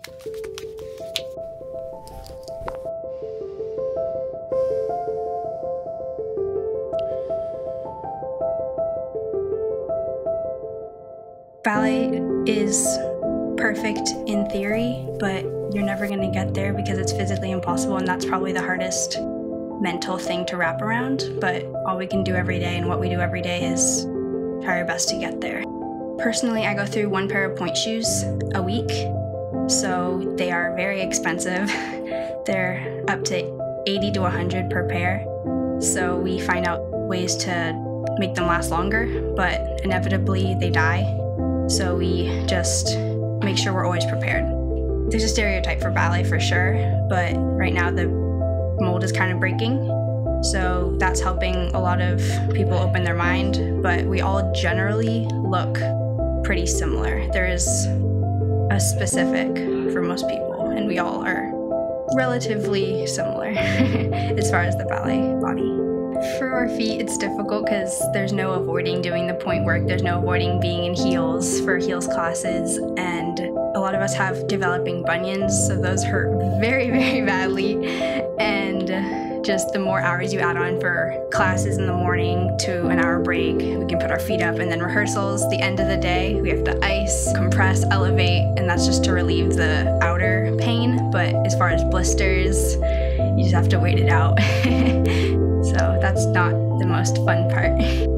Ballet is perfect in theory, but you're never going to get there because it's physically impossible, and that's probably the hardest mental thing to wrap around. But all we can do every day and what we do every day is try our best to get there. Personally, I go through one pair of pointe shoes a week, so they are very expensive. They're up to 80 to 100 per pair, so we find out ways to make them last longer, but inevitably they die. So we just make sure we're always prepared. There's a stereotype for ballet for sure, but right now the mold is kind of breaking. So that's helping a lot of people open their mind, but we all generally look pretty similar. There is a specific for most people, and we all are relatively similar as far as the ballet body. For our feet, it's difficult because there's no avoiding doing the pointe work. There's no avoiding being in heels for heels classes, and a lot of us have developing bunions, so those hurt very, very badly. And just the more hours you add on for classes in the morning to an hour break, we can put our feet up, and then rehearsals, the end of the day, we have to ice, compress, elevate, and that's just to relieve the outer pain. But as far as blisters, you just have to wait it out. So that's not the most fun part.